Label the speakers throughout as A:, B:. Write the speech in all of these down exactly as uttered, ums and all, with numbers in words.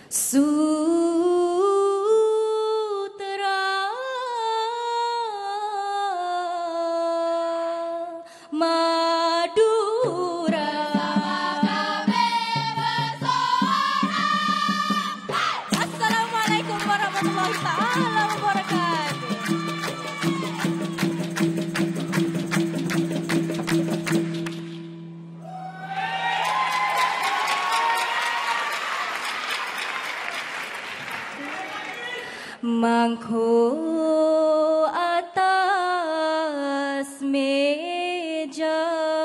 A: Sutra Madura. Assalamualaikum warahmatullahi taala wabarakatuh. Mangko atas meja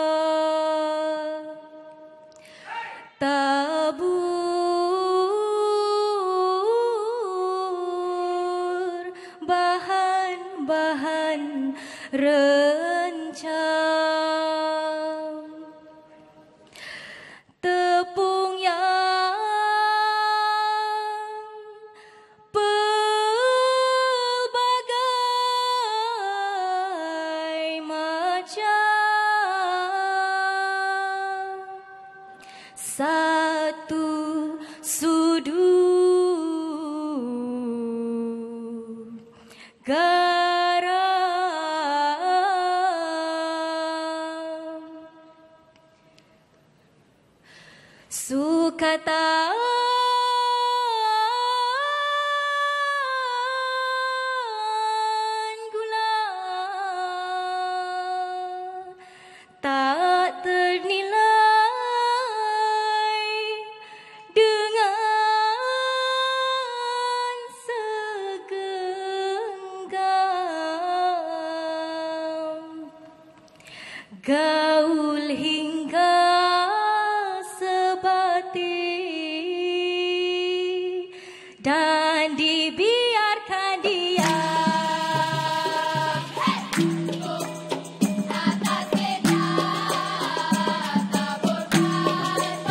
A: tabur bahan-bahan rencang, tepung yang satu sudut garam, sukatan gula tak ternilai gaul hingga sebati dan dibiarkan dia atas meja taburkan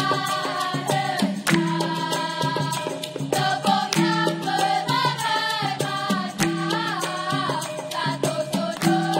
A: bahan tepung yang berbagai macam, satu sudut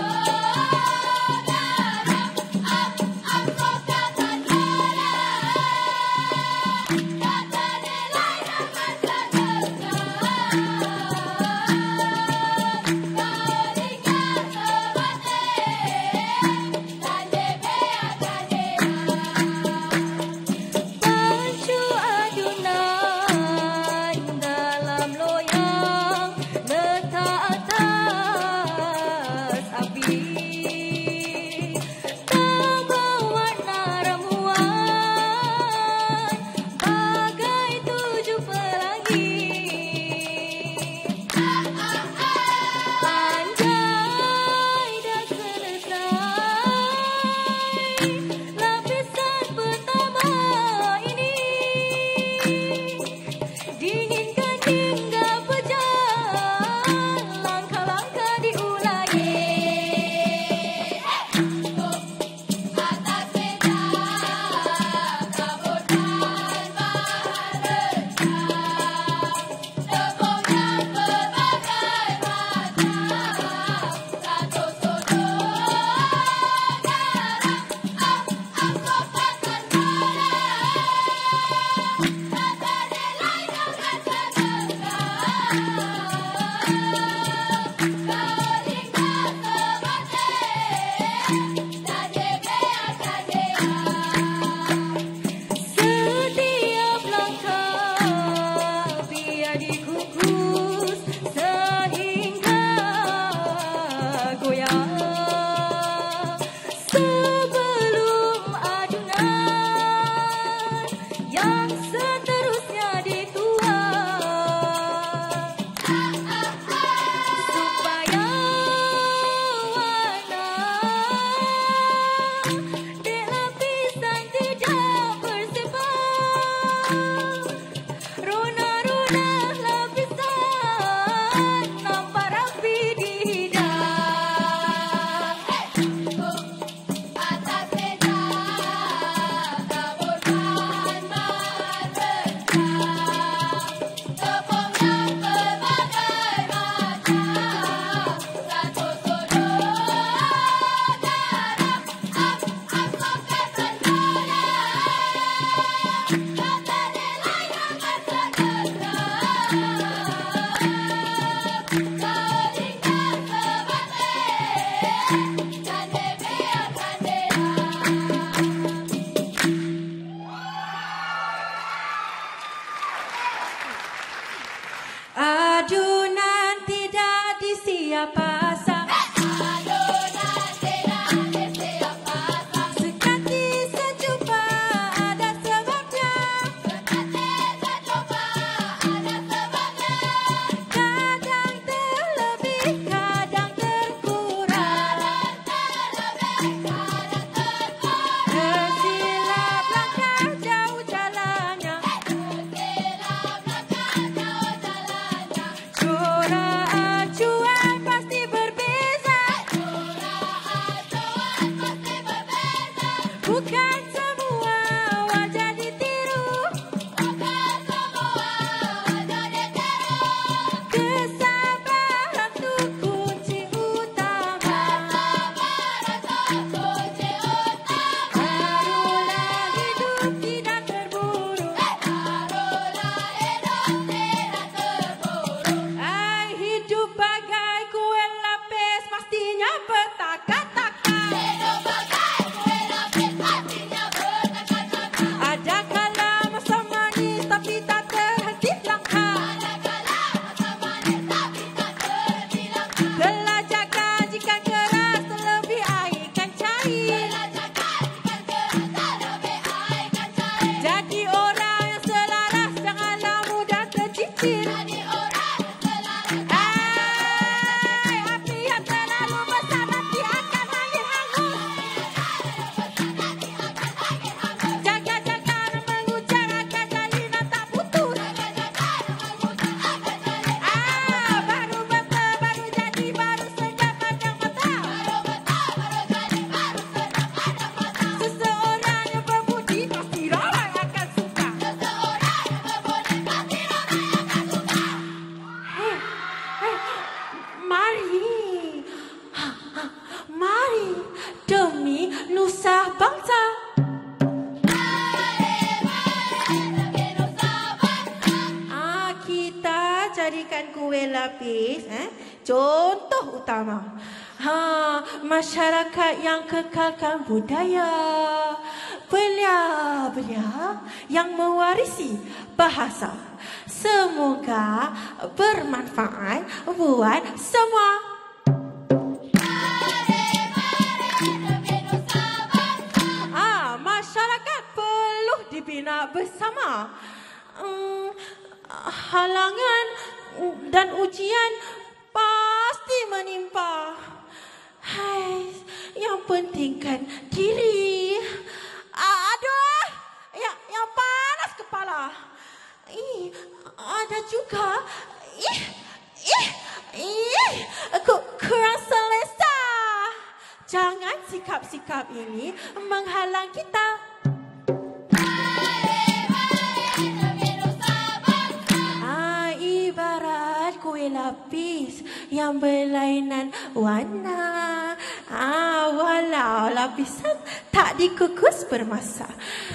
B: kuih lapis, eh, contoh utama. Ha, masyarakat yang kekalkan budaya, belia-belia yang mewarisi bahasa. Semoga bermanfaat buat semua. Ah, masyarakat perlu dibina bersama. Hmm, halangan dan ujian pasti menimpa. Hai, yang pentingkan diri. Aduh, ya, yang panas kepala. Ih, ada juga. Ih, ih, ih, ku- kurang selesa. Jangan sikap-sikap ini menghalang kita. Ah, ibarat kuih lapis yang berlainan warna. Ah, walau lapisan tak dikukus bermasa.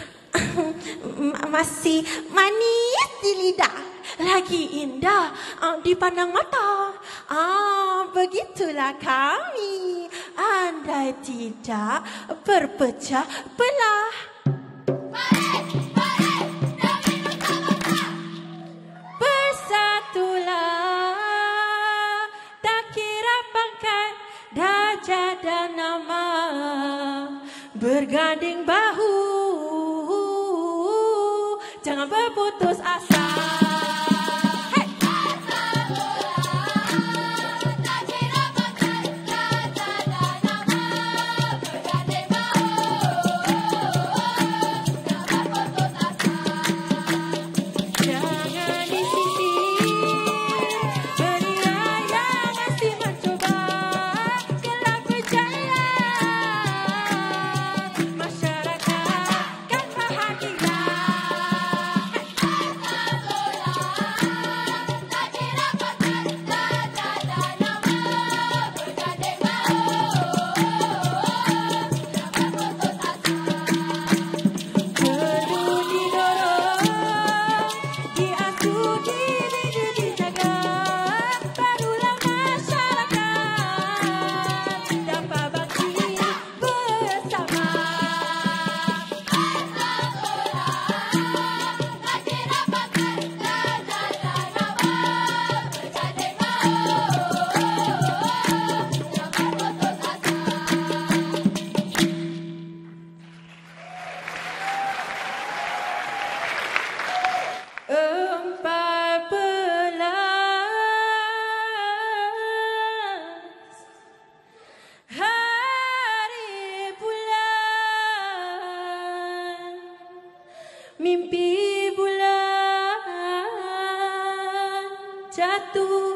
B: Masih manis di lidah, lagi indah uh, dipandang mata. Ah, begitulah kami, andai tidak berpecah belah. Bersatulah, tak kira pangkat, darjah dan nama, berganding bahu, jangan berputus asa. Hey! Jangan di sisi berilah yang masih mencoba, kelak berjaya masyarakat kan bahagia. Perlu didorong, diasuh, dididik, dijaga, barulah masyarakat dapat bakti bersama. Empat belas hari bulan, mimpi bulan jatuh